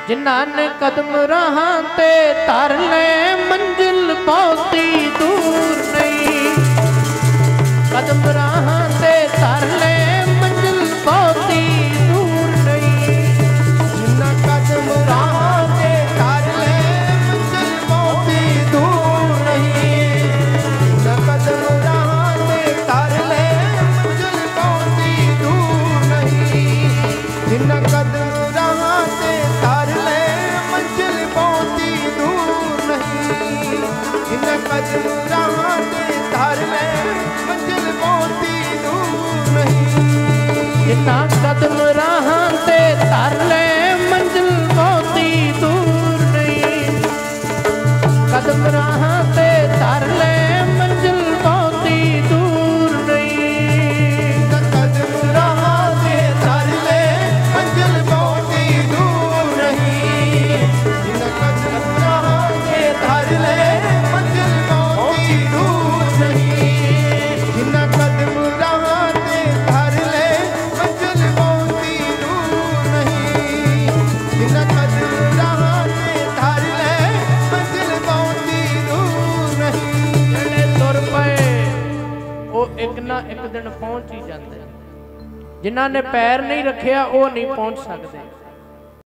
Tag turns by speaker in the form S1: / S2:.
S1: जिन्हां ने कदम राहां ते धर ले मंजिल बहुती दूर नहीं। कदम राहां ते धर ले मंजिल बहुती दूर नहीं।
S2: जिन्हां कदम राहां ते धर ले मंजिल बहुती दूर नहीं। जिन्हां कदम राहां ते धर ले मंजिल बहुती दूर नहीं। जिन्हां कदम राहां ते धर ले मंजिल बहुती दूर नहीं। जिन्हां कदम राहां ते धर ले मंजिल बहुती दूर नहीं।
S1: जिन्हां कदम राहां ते धर ले मंजिल बहुती दूर नहीं। कदम राहां ते धर ले मंजिल बहुती दूर नहीं।
S2: कदम राहां ते धर ले मंजिल बहुती दूर नहीं। जिन्हां कदम राहां ते धर ले मंजिल बहुती दूर नहीं। जिन्हां कदम राहां ते धर ले मंजिल बहुती दूर नहीं। जिन्हां कदम राहां ते धर ले मंजिल बहुती दूर नहीं।
S1: ਜਿਹੜੇ ਤੁਰ ਪਏ ਉਹ ਇੱਕ ਨਾ ਇੱਕ ਦਿਨ ਪਹੁੰਚ ਹੀ ਜਾਂਦੇ। ਜਿਨ੍ਹਾਂ ਨੇ ਪੈਰ ਨਹੀਂ ਰੱਖਿਆ ਉਹ ਨਹੀਂ ਪਹੁੰਚ ਸਕਦੇ।